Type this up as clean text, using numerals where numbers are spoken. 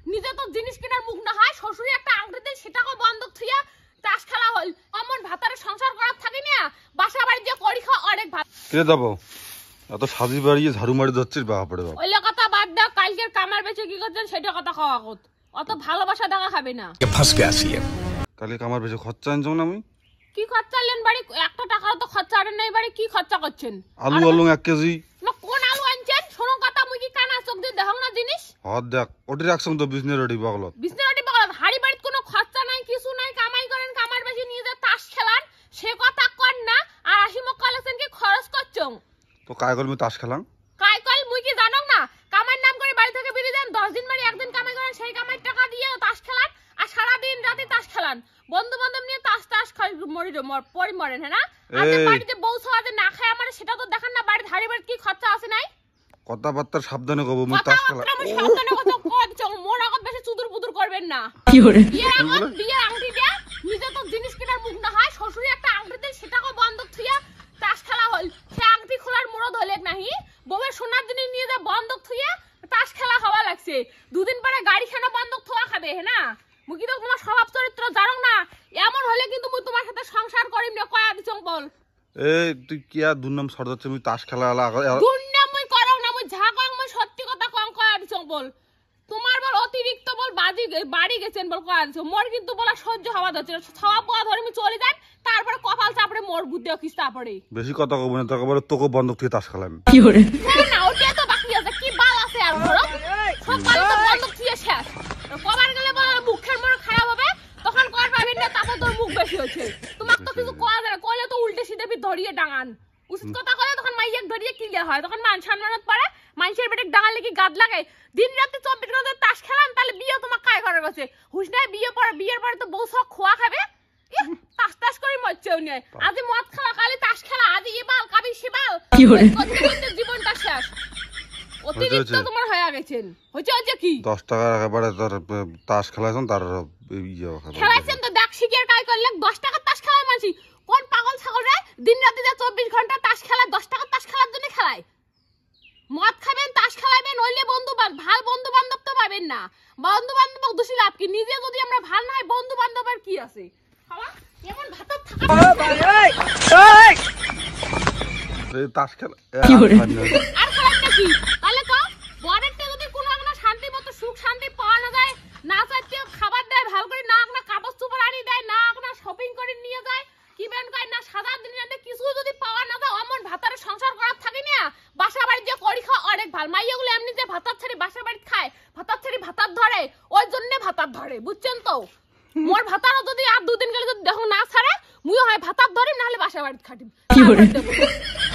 নিজে তো জিনিস কেনার মুখ না হয় শ্বশুরি একটা আংটি দেয় সেটাকে বন্ধক থুইয়া তাস খেলা হল অমন ভাতারে সংসার করার থাকি না বাসা বাড়ি যে করি খাওয়া অনেক ভাত কে যাবো এত সাজি বাড়িয়ে ঝাড়ু মারি ধরছিস বাপরে বাপ। ওই কথা বাদ দাও, কালকের কামার বেচে কি করছেন সেটা কথা খাওয়া কত অত ভালোবাসা দেখা খাবে না। তাহলে কামার বেশি খরচা আনছো না আমি কি খরচা আনলেন বাড়ি? একটা টাকাও তো খরচা আনেন নাই বাড়ি, কি খরচা করছেন? আলু 1 কেজি না কোন আলু আনছেন? শোনো কথা, মুই কি কানা চোখ দিয়ে দেখো না জিনিস? হাত দেখ ওটি রাখছং তো বিজনে রেডি পাগলত বিজনে রেডি পাগলত হাড়ি বাড়িতে কোনো খরচা নাই কিছু নাই, কামাই করেন কামার বেশি নিয়ে যা তাস খেলান সে কথা কর না। আর আসি মক কালেকশন কি খরচ করছং তো কায় কল আমি তাস খেলাম কাই কল মুই কি জানো না? কামার নাম করে বাড়ি থেকে বেরিয়ে দেন 10 দিন বাড়ি একদিন কামাই করেন সেই কামাই টাকা দিয়ে তাস খেলান আর সারা দিন রাতে তাস খেলান বন্ধু বান্ধব নিয়ে তাস খাই পরি মরেন হ্যাঁ না? আর বাড়িতে বউ সাজে না খায় আমার সেটা তো দেখেন না বাড়িতে হাড়ি বাড়িতে কি খরচা আছে নাই? কথাবার্তা সাবধানে কব আমি তাস খেলা সাবধানে কথা কইছো মোর আগত বেশি চুদুর বুদুর করবেন না। কি করে বিয়ের আংটি দেয়া নিজে তো জিনিস কেনার মুখ না হয় শ্বশুরি একটা আংটি দেয় সেটাকে বন্ধক থুইয়া তাস খেলা হল সে আংটি খোলার মুরদ হলে নাহি বউয়ের সোনার জিনিস নিয়ে যা বন্ধক থুইয়া তাস খেলা হওয়া লাগছে। দুদিন পরে গাড়ি খানা বন্ধক থোয়া খাবে হ্যাঁ না? মুই কিন্তু তোমার স্বভাব চরিত্র জানো না, এমন হলে কিন্তু মুই তোমার সাথে সংসার করিম না কয়া দিছং বল। এই তুই কি আর দুর্নাম সরদাচ্ছ আমি তাস খেলা দুর্নাম মুই করো না, মুই যা কং মুই সত্যি কথা কং কয়া দিছং বল। তোমার বল অতিরিক্ত বল বাড়ি গেছেন বল কয়া দিছ মোর কিন্তু বলা সহ্য হওয়া যাচ্ছে না। ছাওয়া পোয়া ধরে আমি চলে যাই তারপরে কপাল চাপড়ে মোর বুদ্ধি কিস্তা পড়ে। বেশি কথা কব না তোকে বলে তোকে বন্ধক থেকে তাস খেলাম কি করে না ওটা তো বাকি আছে কি বাল আছে আর ধরো সব বাল তো বন্ধক দিয়ে শেষ। কবার গেলে বল মুখের মোর খারাপ হবে তখন কর পাবেন না তারপর তোর মুখ বেশি হচ্ছে। তোমাক তো কিছু কয়া যায় না, কইলে তো উল্টে সিধে ধরিয়ে ডাঙান। উচিত কথা কইলে তখন মাইয়াক ধরিয়ে কিলে হয় তখন মান সম্মানত পড়ে মানুষের বেটে ডাঙালে কি গাদ লাগে। দিন রাতে 24 ঘন্টা তাস খেলান তাহলে বিয়ে তোমাক কায় করার কাছে হুশ নাই বিয়ের পরে তো বউ সব খোয়া খাবে তাস করে মরছেও নেই। আজি মদ খেলা কালে তাস খেলা আজি এ বাল কাবি সে বাল কি করে জীবনটা শেষ অতিরিক্ত তোমার হয়ে গেছেন হচ্ছে কি 10 টাকা একেবারে তার তাস খেলাছেন তার খেলাইছেন তো দেখ শিখের কাজ করলে 10 টাকা তাস খেলায় মানছি কোন পাগল ছাগল রে দিন রাতে যা 24 ঘন্টা তাস খেলা 10 টাকা তাস খেলার জন্য খেলায়। মদ খাবেন তাস খেলাবেন ওইলে ভাল বন্ধু বান্ধব তো পাবেন না। বন্ধু বান্ধব দোষী লাভ কি? নিজে যদি আমরা ভাল না হয় বন্ধু বান্ধবের কি আছে? খাওয়া এমন ভাত তাস খেলা কি করে আর খারাপটা কি? তাহলে তো বরেরটা যদি কোনো একটা শান্তি মতো সুখ শান্তি পাওয়া না যায় না চাইতে খাবার দেয় ভালো করে না একটা কাপড় চোপড় আনি দেয় না একটা শপিং করে নিয়ে যায় কি বেন কয় না সারা দিন রাতে কিছু যদি পাওয়া না যায় অমন ভাতারে সংসার করার থাকি না বাসা বাড়ি যে করি খাওয়া অনেক ভালো। মাইয়াগুলো এমনি যে ভাতার ছাড়ি বাসা বাড়ি খায় ভাতার ছাড়ি ভাতার ধরে ওই জন্য ভাতার ধরে বুঝছেন তো? মোর ভাতারও যদি আর 2 দিন গেলে যদি দেখো না ছাড়ে মুইও হয় ভাতার ধরে নাহলে বাসা বাড়ি খাটিম।